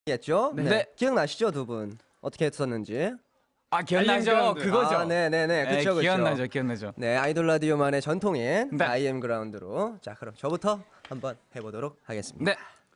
겠죠? 네. 네. 기억나시죠, 두 분? 어떻게 했었는지? 아, 기억나죠? 그거죠. 아, 네네네. 그쵸, 그쵸. 기억나죠. 네, 아이돌 라디오만의 전통인 네. IM 그라운드로. 자, 그럼 저부터 한번 해보도록 하겠습니다. 네.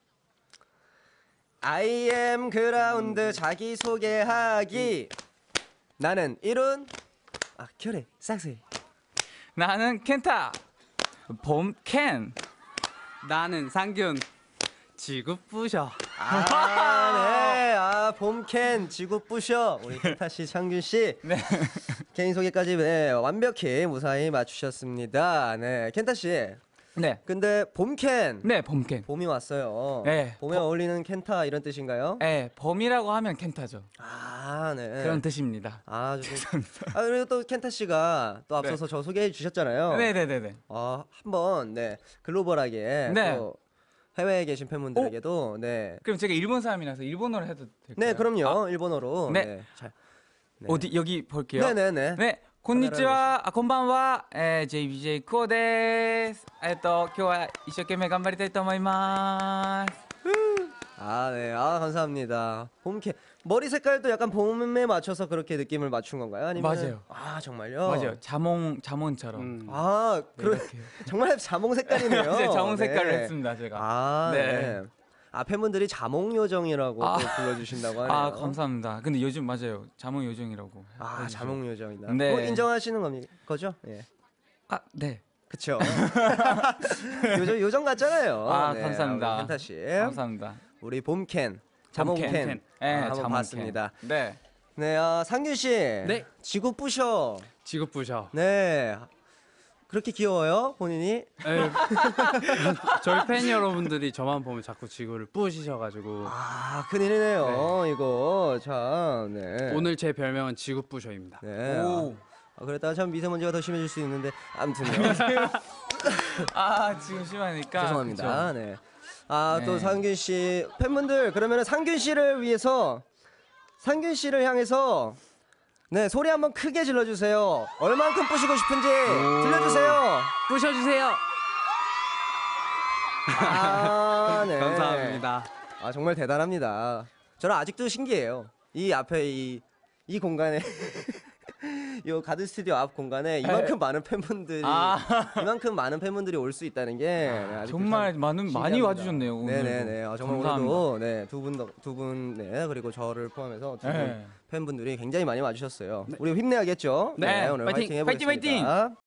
IM 그라운드 자기소개하기. 나는 이룬. 아, 결해. 싹스이. 나는 켄타. 봄켄. 나는 상균. 지구 부셔. 네. 봄캔 지구 부셔. 우리 켄타 씨, 창균 씨. 네. 개인 소개까지 네, 완벽히 무사히 맞추셨습니다. 네, 켄타 씨. 네. 근데 봄캔. 네, 봄켄. 봄이 왔어요. 네. 봄에 어울리는 켄타 이런 뜻인가요? 네, 봄이라고 하면 켄타죠. 아, 네. 그런 뜻입니다. 아, 그리고 또 켄타 씨가 또 앞서서 저 소개해 주셨잖아요. 네네네네. 한번 네 글로벌하게 네. 또 해외에 계신 팬분들에게도 네. 그럼 제가 일본 사람이라서 일본어로 해도 될까요? 네, 그럼요. 일본어로. 네. 네. 잘. 네. 어디 여기 볼게요. 네네네. 네. 곤니치와, konbanwa. JBJ 쿠오 데스. 今日は一生懸命頑張りたいと思います. 네. 감사합니다. 봄캔. 머리 색깔도 약간 봄에 맞춰서 그렇게 느낌을 맞춘 건가요? 아니면 맞아요. 정말요? 맞아요. 자몽처럼. 그렇게 정말 자몽 색깔이네요. 네, 자몽 색깔을 네. 했습니다, 제가. 네. 팬분들이 자몽 요정이라고 또 불러주신다고 하네요. 감사합니다. 근데 요즘 맞아요. 자몽 요정이라고. 자몽 요정이다. 네. 인정하시는 거죠? 예. 네. 그쵸. 요정 같잖아요. 네, 감사합니다. 켄타 씨. 감사합니다. 우리 봄캔, 자몽캔. 네, 한번 자몽캔. 봤습니다. 네. 네, 상균 씨. 네. 지구 부셔. 지구 부셔. 네. 그렇게 귀여워요, 본인이? 네. 저희 팬 여러분들이 저만 보면 자꾸 지구를 부시셔가지고 큰일이네요. 이거 참. 네. 오늘 제 별명은 지구 부셔입니다. 네. 오. 그랬다가 참 미세먼지가 더 심해질 수 있는데 아무튼요. 지금 심하니까. 죄송합니다. 그쵸? 네. 네. 또 상균 씨 팬분들 그러면은 상균 씨를 위해서 상균 씨를 향해서 네 소리 한번 크게 질러주세요. 얼만큼 부시고 싶은지 들려주세요. 부셔주세요. 네. 감사합니다. 정말 대단합니다. 저는 아직도 신기해요. 이 앞에 이 공간에 요 가드 스튜디오 앞 공간에 이만큼 많은 팬분들이 올 수 있다는 게 아직도 정말 참 많이 신기합니다. 와주셨네요. 오늘. 네네네. 정말 감사합니다. 오늘도 네, 두 분 네, 그리고 저를 포함해서 두 분 네. 팬분들이 굉장히 많이 와주셨어요. 우리 힘내야겠죠? 네. 오늘 파이팅, 화이팅 해보겠습니다. 파이팅, 파이팅!